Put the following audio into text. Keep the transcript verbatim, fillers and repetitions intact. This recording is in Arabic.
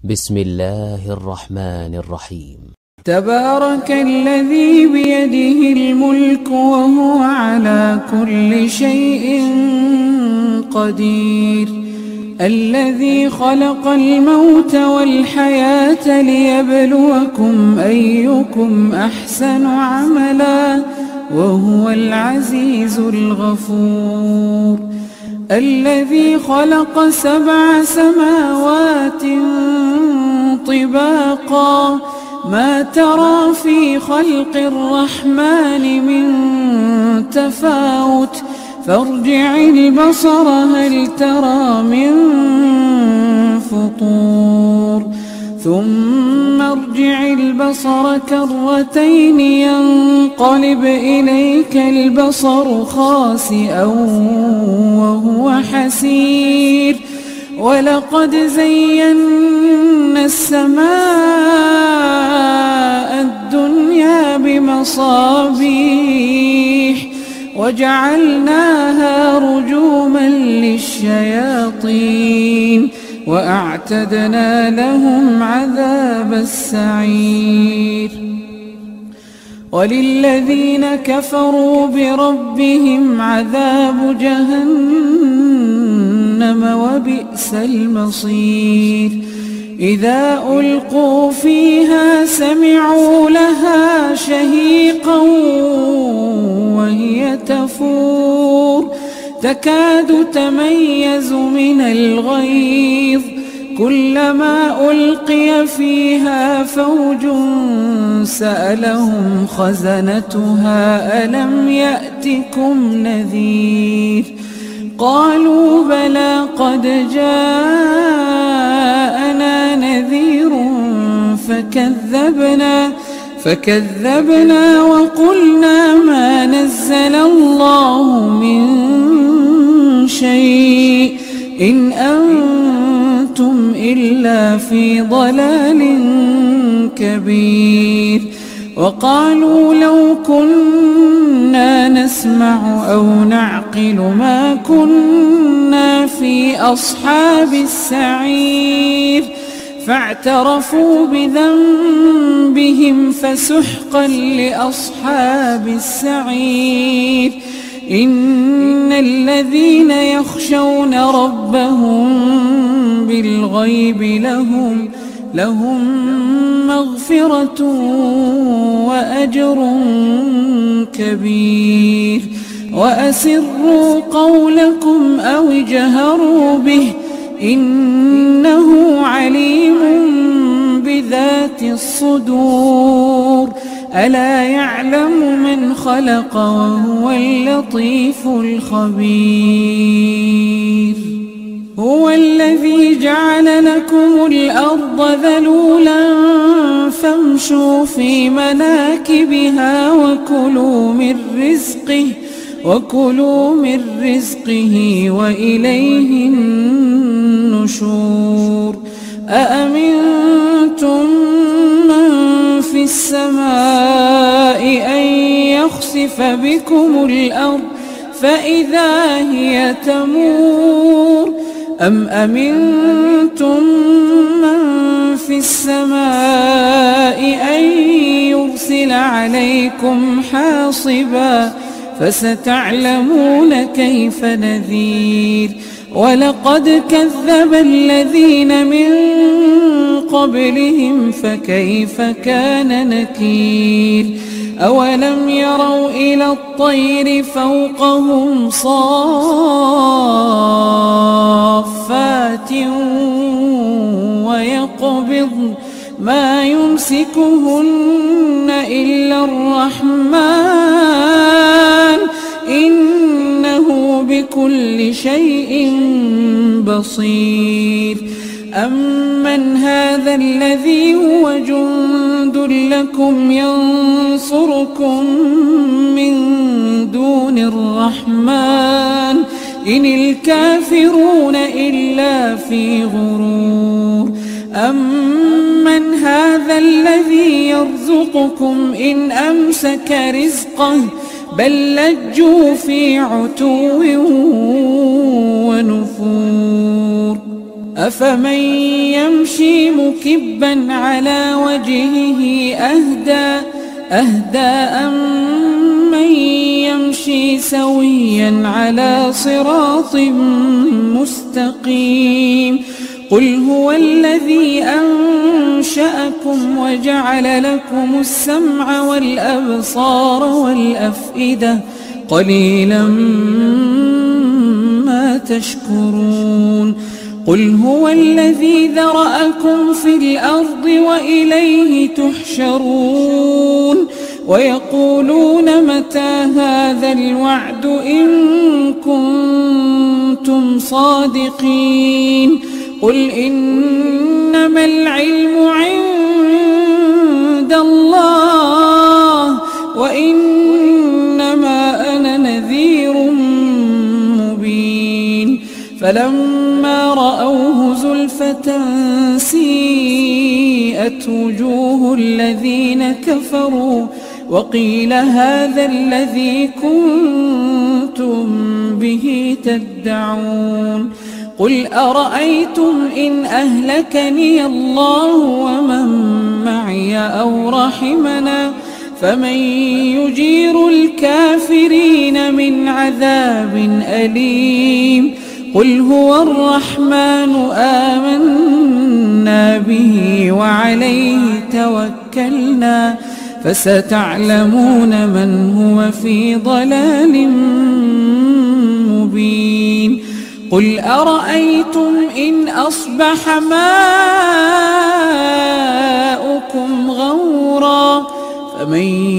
بسم الله الرحمن الرحيم. تبارك الذي بيده الملك وهو على كل شيء قدير، الذي خلق الموت والحياة ليبلوكم أيكم أحسن عملا وهو العزيز الغفور، الذي خلق سبع سماوات طباقا ما ترى في خلق الرحمن من تفاوت فارجع البصر هل ترى من فطور ثم ارجع البصر كرتين ينقلب إليك البصر خاسئا وهو حسير، ولقد زينا السماء الدنيا بمصابيح وجعلناها رجوما للشياطين وأعتدنا لهم عذاب السعير. وللذين كفروا بربهم عذاب جهنم وبئس المصير، إذا ألقوا فيها سمعوا لها شهيقا وهي تفور تكاد تميز من الغيظ، كلما ألقي فيها فوج سألهم خزنتها ألم يأتكم نذير، قالوا بلى قد جاءنا نذير فكذبنا فكذبنا وقلنا ما نزل الله من شيء إن أنتم إلا في ضلال كبير، وقالوا لو كنا نسمع أو نعقل ما كنا في أصحاب السعير، فاعترفوا بذنبهم فسحقا لأصحاب السعير. إن الذين يخشون ربهم بالغيب لهم لهم مغفرة وأجر كبير، وأسروا قولكم أو اجهروا به إنه عليم بذات الصدور، ألا يعلم من خلق وهو اللطيف الخبير. هو الذي جعل لكم الأرض ذلولا فامشوا في مناكبها وكلوا من رزقه وكلوا من رزقه وإليه النشور. أأمنتم من في السماء أن يخسف بكم الأرض فإذا هي تمور، أم أمنتم من في السماء أن يرسل عليكم حاصبا فستعلمون كيف نذير. ولقد كذب الذين من قبلهم فكيف كان نكير. أولم يروا إلى الطير فوقهم صافات ويقبضن ما يمسكهن إلا الرحمن إنه بكل شيء بصير. أمن هذا الذي هو جند لكم ينصركم من دون الرحمن إن الكافرون إلا في غرور. أمن هذا الذي يرزقكم إن أمسك رزقه بل لجوا في عتو ونفور. أفمن يمشي مكبا على وجهه أهدى أهدى أمن يمشي سويا على صراط مستقيم قل هو الذي أنشأكم وجعل لكم السمع والأبصار والأفئدة قليلا ما تشكرون قل هو الذي ذرأكم في الأرض وإليه تحشرون ويقولون متى هذا الوعد إن كنتم صادقين قل إنما العلم عند الله وإنما أنا نذير مبين فلما رأوه زلفة سيئت وجوه الذين كفروا وقيل هذا الذي كنتم به تدعون قل أرأيتم إن أهلكني الله ومن معي أو رحمنا فمن يجير الكافرين من عذاب أليم قل هو الرحمن آمنا به وعليه توكلنا فستعلمون من هو في ضلال مبين قل أرأيتم إن أصبح ماؤكم غورا فمن